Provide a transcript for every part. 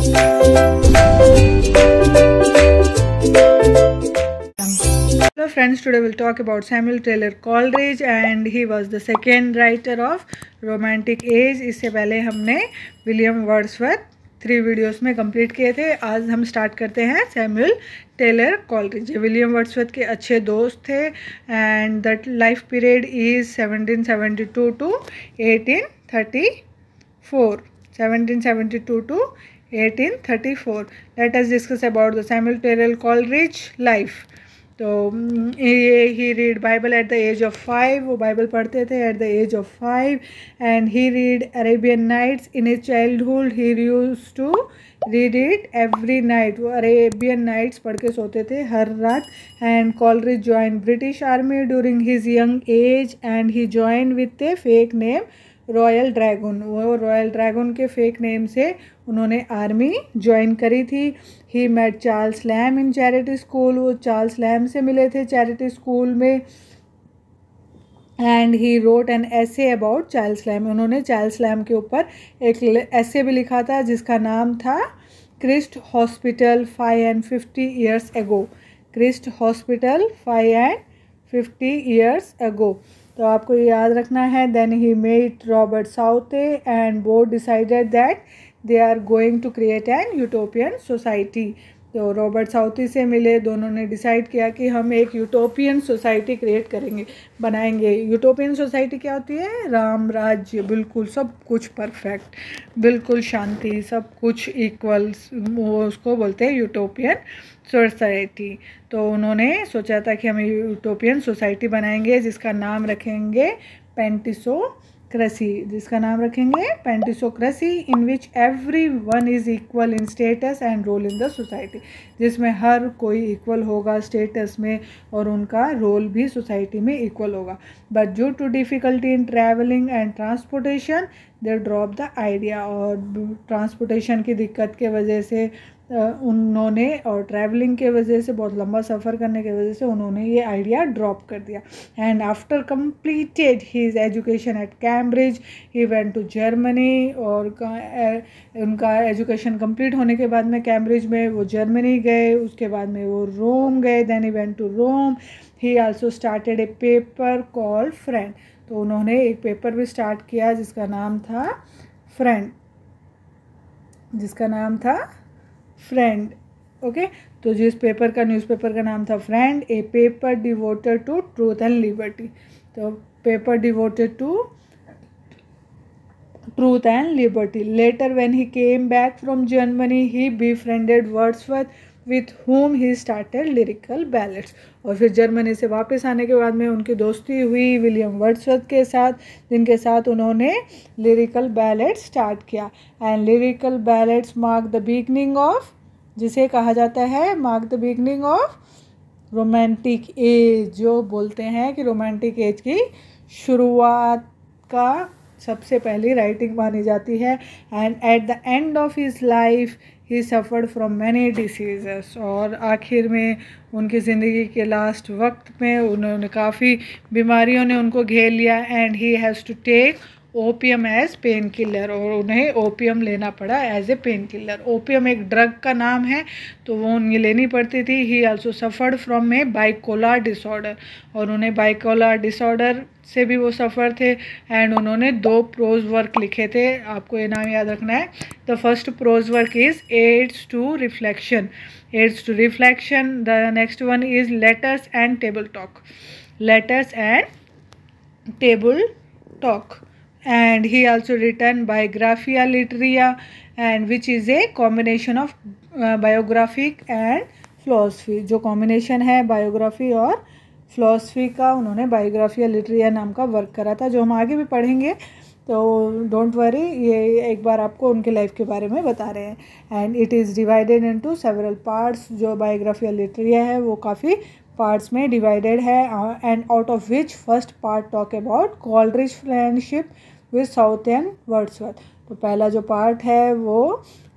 Hello friends, today we'll talk about Samuel Taylor Coleridge and he was the second writer of Romantic Age। इससे पहले हमने William Wordsworth 3 videos में complete किए थे। आज हम स्टार्ट करते हैं Samuel Taylor Coleridge. William Wordsworth के अच्छे दोस्त थे and that life period is 1772 to 1834। 1772 to 1834। Let us discuss about the Samuel Taylor Coleridge life। तो he read Bible at the age of 5। वो बाइबल पढ़ते थे at the age of 5 and he read Arabian Nights in his childhood. He used to read it every night. वो Arabian Nights पढ़ के सोते थे हर रात। And Coleridge join British army during his young age and he join with a fake name Royal Dragon. वो Royal Dragon के fake name से उन्होंने आर्मी ज्वाइन करी थी। He met Charles Lamb in charity school. वो Charles Lamb से मिले थे चैरिटी स्कूल में। And he wrote an essay about Charles Lamb. उन्होंने चार्ल्स लैम के ऊपर एक ऐसे भी लिखा था जिसका नाम था Christ Hospital 550 years ago। Christ Hospital 550 years ago। तो आपको याद रखना है। Then he met Robert Southey and both decided that they are going to create an utopian society. तो रॉबर्ट साउथी से मिले, दोनों ने डिसाइड किया कि हम एक यूटोपियन सोसाइटी क्रिएट करेंगे, बनाएंगे। यूटोपियन सोसाइटी क्या होती है? राम राज्य, बिल्कुल सब कुछ परफेक्ट, बिल्कुल शांति, सब कुछ इक्वल, वो उसको बोलते हैं यूटोपियन सोसाइटी। तो उन्होंने सोचा था कि हम यूटोपियन सोसाइटी बनाएंगे जिसका नाम रखेंगे पेंटिसोक्रेसी। जिसका नाम रखेंगे pantisocracy in which everyone is equal in status and role in the society. जिसमें हर कोई इक्वल होगा स्टेटस में और उनका रोल भी सोसाइटी में इक्वल होगा। But due to difficulty in travelling and transportation they drop the idea. और ट्रांसपोर्टेशन की दिक्कत के वजह से उन्होंने, और ट्रैवलिंग के वजह से, बहुत लंबा सफ़र करने की वजह से उन्होंने ये आइडिया ड्रॉप कर दिया। And after completed his education at Cambridge he went to Germany. और उनका एजुकेशन कंप्लीट होने के बाद में कैम्ब्रिज में वो जर्मनी गए, उसके बाद में वो रोम गए। Then he went to Rome. He also started a paper called Friend. तो उन्होंने एक पेपर भी स्टार्ट किया जिसका नाम था फ्रेंड, जिसका नाम था फ्रेंड। ओके, तो जिस पेपर का, न्यूज़पेपर का नाम था Friend, a paper devoted to truth and liberty. तो paper devoted to truth and liberty. Later when he came back from Germany he befriended Wordsworth with whom he started lyrical ballads। और फिर Germany से वापस आने के बाद में उनकी दोस्ती हुई विलियम वर्ड्सवर्थ के साथ, जिनके साथ उन्होंने लिरिकल बैलेड्स स्टार्ट किया। And Lyrical Ballads mark the beginning of, जिसे कहा जाता है mark the beginning of romantic age. जो बोलते हैं कि रोमांटिक एज की शुरुआत का सबसे पहली राइटिंग मानी जाती है। And at the end of his life he suffered from many diseases. और आखिर में उनकी ज़िंदगी के लास्ट वक्त में उन्होंने काफ़ी बीमारियों ने उनको घेर लिया। And he has to take opium as painkiller. और उन्हें ओपियम लेना पड़ा as a painkiller. Opium एक ड्रग का नाम है, तो वो उन्हें लेनी पड़ती थी। He also suffered from a bipolar disorder. और उन्हें बाइपोलर डिसऑर्डर से भी वो सफ़र थे। एंड उन्होंने 2 प्रोज वर्क लिखे थे, आपको ये नाम याद रखना है। The first prose work is Aids to Reflection, Aids to Reflection. The next one is Letters and Table Talk, Letters and Table Talk. And he also written Biographia Literaria, and which is a combination of biographic and philosophy। जो combination है biography और philosophy का, उन्होंने Biographia Literaria नाम का work करा था, जो हम आगे भी पढ़ेंगे। तो डोंट वरी, ये एक बार आपको उनके लाइफ के बारे में बता रहे हैं। And it is divided into several parts. जो बायोग्राफिया लिटरेरिया है वो काफ़ी पार्ट्स में डिवाइडेड है। And out of which first part talk about Coleridge friendship with South and Wordsworth. तो पहला जो पार्ट है वो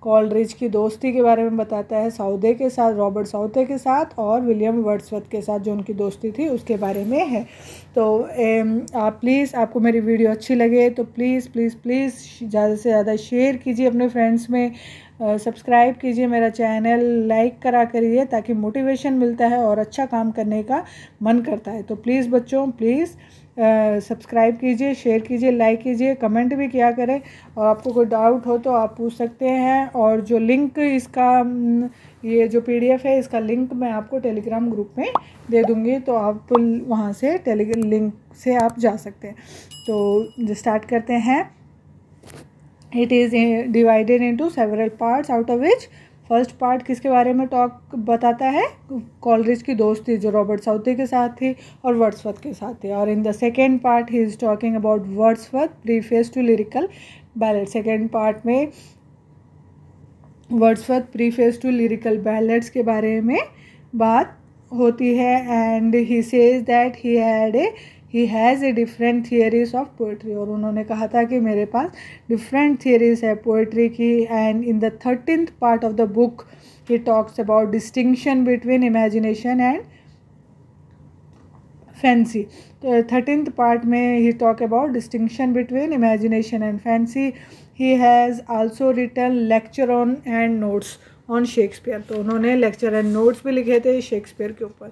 कॉलरिज की दोस्ती के बारे में बताता है साउदे के साथ, रॉबर्ट साउदे के साथ, और विलियम वर्ड्सवर्थ के साथ जो उनकी दोस्ती थी उसके बारे में है। तो आप प्लीज़, आपको मेरी वीडियो अच्छी लगे तो प्लीज़ प्लीज़ प्लीज़ ज़्यादा से ज़्यादा शेयर कीजिए अपने फ्रेंड्स में, सब्सक्राइब कीजिए मेरा चैनल, लाइक करा करिए ताकि मोटिवेशन मिलता है और अच्छा काम करने का मन करता है। तो प्लीज़ बच्चों, प्लीज़ सब्सक्राइब कीजिए, शेयर कीजिए, लाइक कीजिए, कमेंट भी किया करें, और आपको कोई डाउट हो तो आप पूछ सकते हैं। और जो लिंक इसका, ये जो PDF है इसका लिंक मैं आपको टेलीग्राम ग्रुप में दे दूँगी, तो आप वहाँ से लिंक से आप जा सकते हैं। तो स्टार्ट करते हैं। It is divided into several parts, out of which first part किसके बारे में टॉक बताता है, कॉलरिज की दोस्ती जो रॉबर्ट साउदे के साथ थी और वर्ड्सवर्थ के साथ थी। और in the second part he is talking about Wordsworth preface to Lyrical Ballad. Second part में Wordsworth preface to Lyrical Ballads के बारे में बात होती है। And he says that he has a different theories of poetry, और उन्होंने कहा था कि मेरे पास डिफरेंट थियरीज है पोइट्री की। And in the 13th part of the book he talks about distinction between imagination and fancy. तो 13th पार्ट में he talk about distinction between imagination and fancy. He has also written lecture on and notes on Shakespeare, तो उन्होंने lecture and notes भी लिखे थे Shakespeare के ऊपर।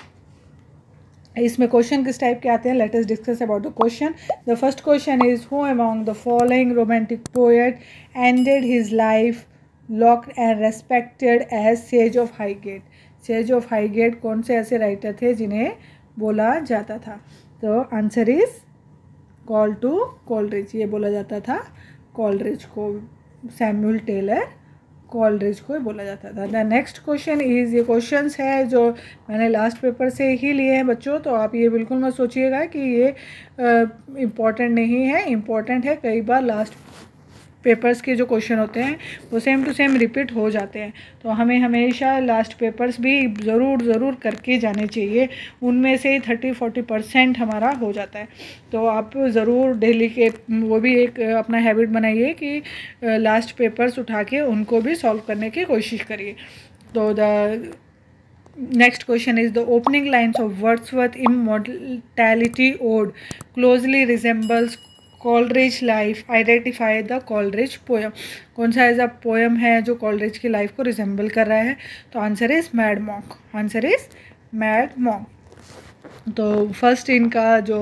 इसमें क्वेश्चन किस टाइप के आते हैं, let us discuss about the question. The first question is who among the following romantic poet ended his life locked and respected as sage of Highgate. Sage of Highgate कौन से ऐसे writer थे जिन्हें बोला जाता था? तो answer is call to Coleridge, ये बोला जाता था कॉलरिज को, सैमुअल टेलर कॉलरिज को बोला जाता था। द नेक्स्ट क्वेश्चन इज़, ये क्वेश्चंस है जो मैंने लास्ट पेपर से ही लिए हैं बच्चों, तो आप ये बिल्कुल मत सोचिएगा कि ये इम्पॉर्टेंट नहीं है, इम्पॉर्टेंट है। कई बार लास्ट पेपर्स के जो क्वेश्चन होते हैं वो सेम टू सेम रिपीट हो जाते हैं, तो हमें हमेशा लास्ट पेपर्स भी ज़रूर करके जाने चाहिए। उनमें से 30-40% हमारा हो जाता है, तो आप ज़रूर डेली के वो भी एक अपना हैबिट बनाइए कि लास्ट पेपर्स उठा के उनको भी सॉल्व करने की कोशिश करिए। तो the next question is the opening lines of Wordsworth Immortality Ode closely resembles Coleridge life, identify the Coleridge poem. कौन सा ऐसा पोएम है जो कॉलरिज की लाइफ को रिजेंबल कर रहा है? तो answer is Mad Monk, answer is Mad Monk. तो फर्स्ट इनका जो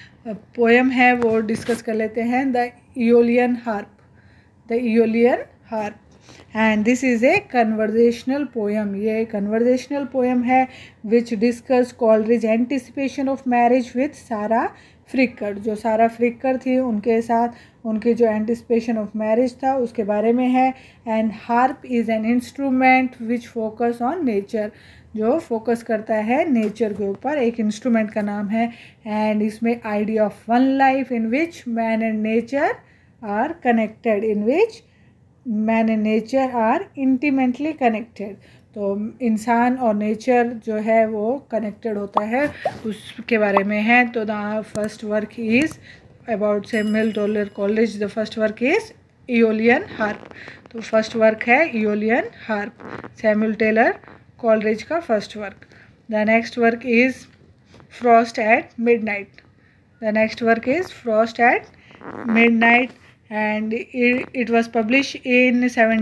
पोएम है वो डिस्कस कर लेते हैं, the Eolian Harp, the Eolian Harp. And this is a conversational poem, ये कन्वर्जेशनल पोएम है which discuss Coleridge anticipation of marriage with Sara Fricker. जो सारा फ्रिकर थी उनके साथ उनकी जो एंटिसिपेशन ऑफ मैरिज था उसके बारे में है। And harp is an instrument which focus on nature, जो फोकस करता है नेचर के ऊपर, एक इंस्ट्रूमेंट का नाम है। एंड इसमें idea of one life in which man and nature are connected, in which man and nature are intimately connected. तो इंसान और नेचर जो है वो कनेक्टेड होता है, उसके बारे में है। तो the first work is about Samuel Taylor Coleridge, the first work is Eolian Harp. तो फर्स्ट वर्क है Eolian Harp, Samuel Taylor Coleridge का first work. The next work is Frost at Midnight, the next work is Frost at Midnight and it was published in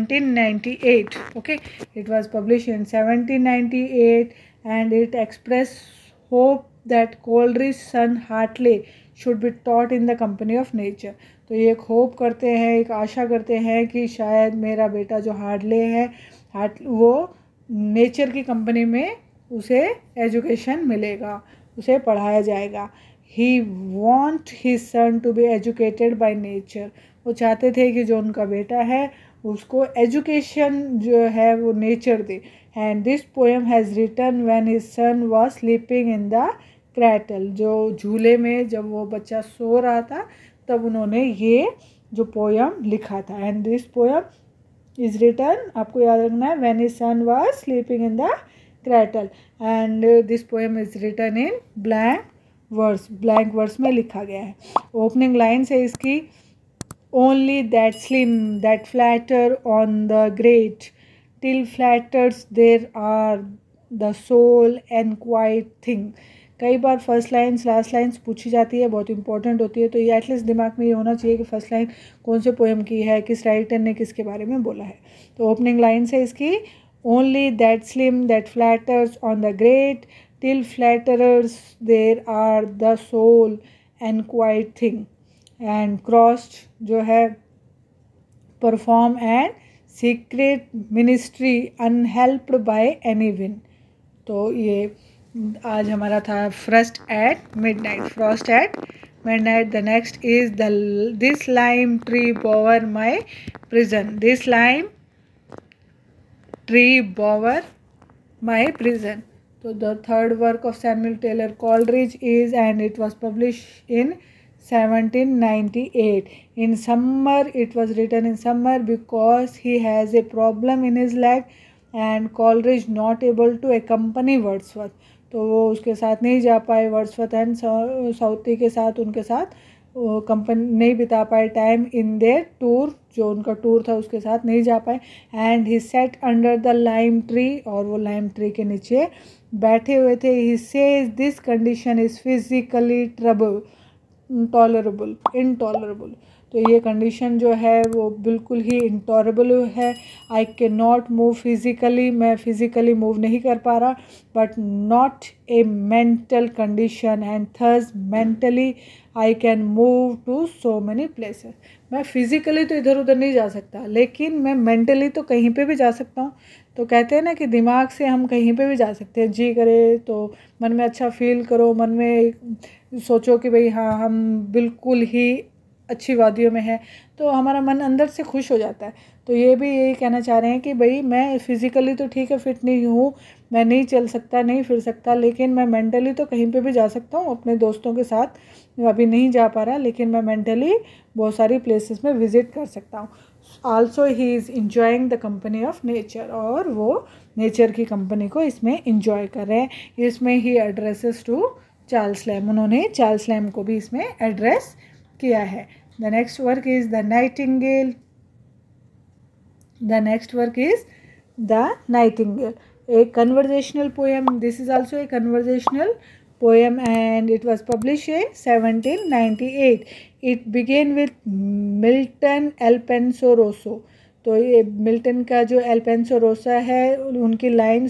1798. Okay, it was published in 1798 and it expressed hope that Coleridge's son Hartley should be taught in the company of nature. तो ये एक hope करते हैं, एक आशा करते हैं कि शायद मेरा बेटा जो हार्टले है वो नेचर की कंपनी में उसे एजुकेशन मिलेगा, उसे पढ़ाया जाएगा। He want his son to be educated by nature, वो चाहते थे कि जो उनका बेटा है उसको एजुकेशन जो है वो नेचर दे। And this poem has written when his son was sleeping in the cradle, जो झूले में जब वो बच्चा सो रहा था तब उन्होंने ये जो पोएम लिखा था। And this poem is written, आपको याद रखना है, when his son was sleeping in the cradle. And this poem is written in blank verse, blank verse में लिखा गया है। ओपनिंग लाइन्स है इसकी, only that slim that flatter on the great till flatters there are the soul and quiet thing। कई बार first lines last lines पूछी जाती है, बहुत इंपॉर्टेंट होती है, तो ये एटलीस्ट दिमाग में ये होना चाहिए कि फर्स्ट लाइन कौन से पोएम की है, किस राइटर ने किसके बारे में बोला है। तो ओपनिंग लाइन है इसकी, only that slim that flatters on the great till flatterers there are the soul and quiet thing, and crossed जो है perform and secret ministry unhelped by any wind। तो ये आज हमारा था frost at midnight, frost at midnight। the next is this lime tree bore my prison, this lime tree bore my prison। So the third work of Samuel Taylor Coleridge is, and it was published in 1798 in summer। it was written in summer because he has a problem in his leg and Coleridge not able to accompany Wordsworth। तो वो उसके साथ नहीं जा पाए, Wordsworth and Southee के साथ उनके साथ कंपनी नहीं बिता पाए टाइम इन देयर टूर, जो उनका टूर था उसके साथ नहीं जा पाए। And he sat under the lime tree, और वो लाइम ट्री के नीचे बैठे हुए थे। He says this condition is physically intolerable. तो ये कंडीशन जो है वो बिल्कुल ही इंटॉलरेबल है। I can not move physically, मैं फिज़िकली मूव नहीं कर पा रहा, but not a mental condition and thus mentally I can move to so many places. मैं फिज़िकली तो इधर उधर नहीं जा सकता, लेकिन मैं मेंटली तो कहीं पे भी जा सकता हूँ। तो कहते हैं ना कि दिमाग से हम कहीं पे भी जा सकते हैं, जी करे तो मन में अच्छा फील करो, मन में सोचो कि भाई हाँ हम बिल्कुल ही अच्छी वादियों में है, तो हमारा मन अंदर से खुश हो जाता है। तो ये भी यही कहना चाह रहे हैं कि भाई मैं फ़िज़िकली तो ठीक है फिट नहीं हूँ, मैं नहीं चल सकता नहीं फिर सकता, लेकिन मैं मेंटली तो कहीं पे भी जा सकता हूँ अपने दोस्तों के साथ। अभी नहीं जा पा रहा, लेकिन मैं मेंटली बहुत सारी प्लेसेस में विज़िट कर सकता हूँ। Also he is enjoying the company of nature, और वो नेचर की कंपनी को इसमें इंजॉय कर रहे हैं। इसमें he addresses to Charles Lamb, उन्होंने चार्ल्स लैम्ब को भी इसमें एड्रेस किया है। The next work is the nightingale, the next work is the nightingale, a conversational poem। this is also a conversational poem and it was published in 1798। it began with Milton Alpenso-Rosso। तो ये Milton का जो एल्पेंसो रोसा है उनकी line,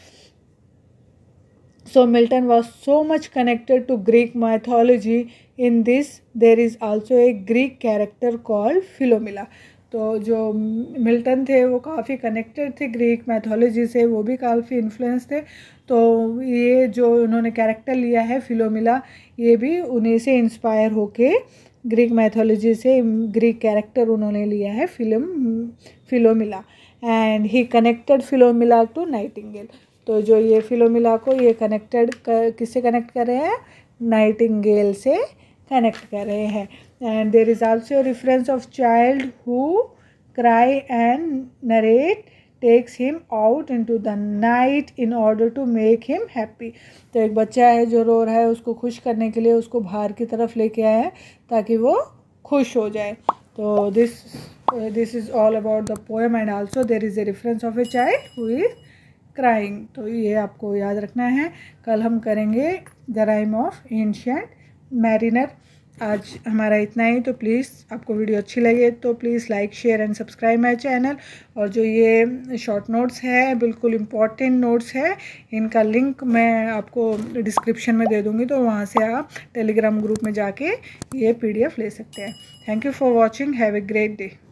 so Milton was so much connected to Greek mythology। in this there is also a Greek character called Philomela। तो जो Milton थे वो काफ़ी कनेक्टेड थे ग्रीक मैथोलॉजी से, वो भी काफ़ी इन्फ्लुएंस थे। तो ये जो उन्होंने कैरेक्टर लिया है फिलोमिला, ये भी उन्हीं से इंस्पायर होके ग्रीक मैथोलॉजी से ग्रीक कैरेक्टर उन्होंने लिया है Philomela. And he connected Philomela to nightingale. तो जो ये फिलोमिला को ये कनेक्टेड किससे कनेक्ट कर रहे हैं, नाइटिंगेल से कनेक्ट कर रहे हैं। And there is also reference of child who cry and narrate takes him out into the night in order to make him happy. तो एक बच्चा है जो रो रहा है, उसको खुश करने के लिए उसको बाहर की तरफ लेके आया है ताकि वो खुश हो जाए। तो this is all about the poem and also there is a reference of a child who is crying. तो ये आपको याद रखना है। कल हम करेंगे the rime of ancient mariner. आज हमारा इतना ही। तो प्लीज़ आपको वीडियो अच्छी लगे तो please like share and subscribe my channel. और जो ये शॉर्ट नोट्स है बिल्कुल इम्पॉर्टेंट नोट्स है, इनका लिंक मैं आपको डिस्क्रिप्शन में दे दूँगी, तो वहाँ से आप टेलीग्राम ग्रुप में जाके ये PDF ले सकते हैं। Thank you for watching, have a great day.